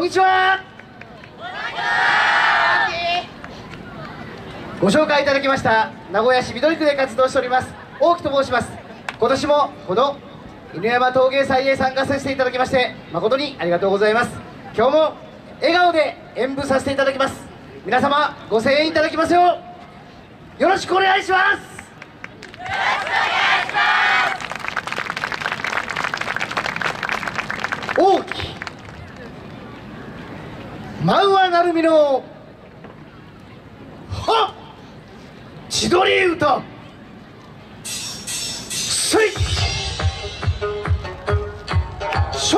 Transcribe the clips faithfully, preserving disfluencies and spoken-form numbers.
にちは。ご紹介いただきました名古屋市緑区で活動しております大木と申します。今年もこの犬山陶芸祭へ参加させていただきまして誠にありがとうございます。今日も笑顔で演舞させていただきます。皆様ご声援いただきますようよろしくお願いします。よろしくお願いします。大木漫画なるみのはっ千鳥歌せいしょ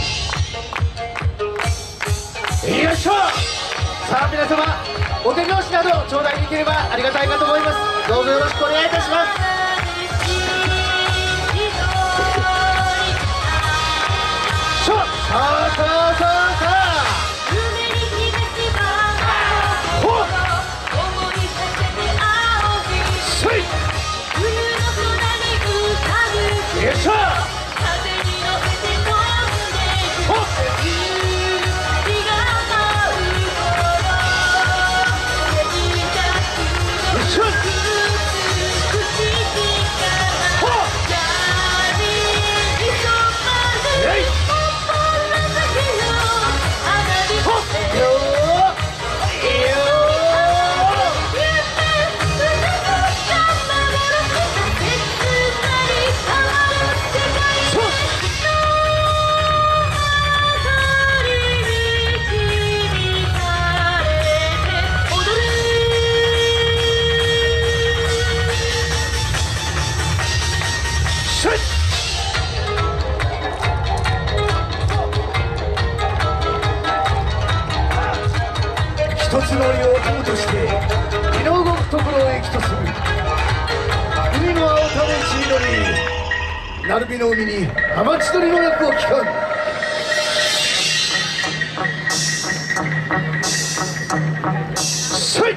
よいしょ。さあ皆様お手拍子など頂戴できればありがたいかと思います。どうぞよろしくお願いいたします。しょさあさあさあさあよいしょ。一つの世を友として身の動くところを益とする海の青ため千鳥鳴海の海に浜千鳥の役を聞かん。せい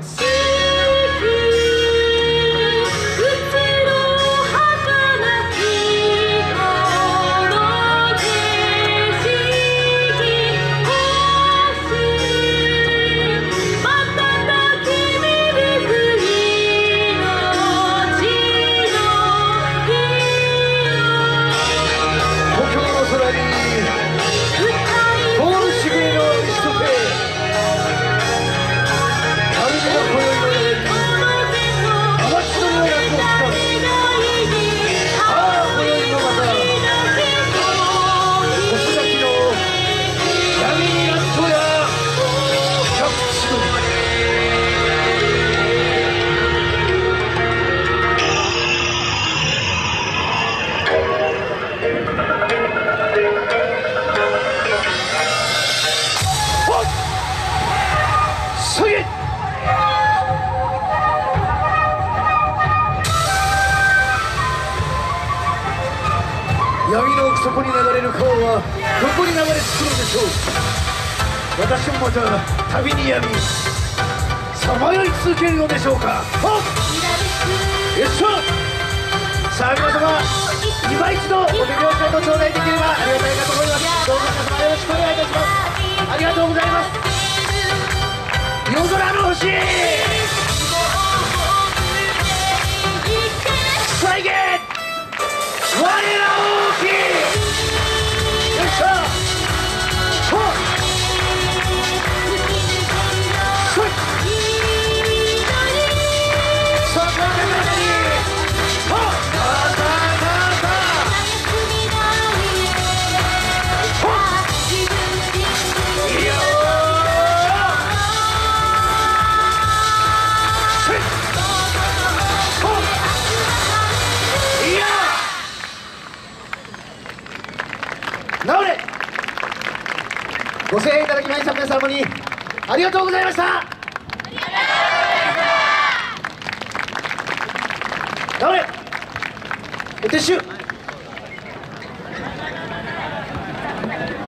闇の奥底に流れる川はどこに流れ着くのでしょう。私もまた旅に闇さまよい続けるのでしょうか。はっよっしゃ。さあ皆様今一度お手拍子など頂戴できればありがたいかと思います。どうぞ皆様よろしくお願いいたします。ありがとうございます。夜空の星再現我ら大きいよいしょ。ほっそっそこで中にほっまたまたほっいいよせっほっいやなおれご声援いただきました皆様にありがとうございました。なおれお撤収。